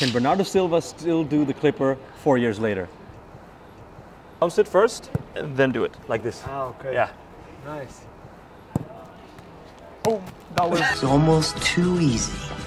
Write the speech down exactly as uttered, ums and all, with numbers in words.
Can Bernardo Silva still do the clipper four years later? Bounce it first, and then do it like this. Ah, okay. Yeah. Nice. Oh, that was It's almost too easy.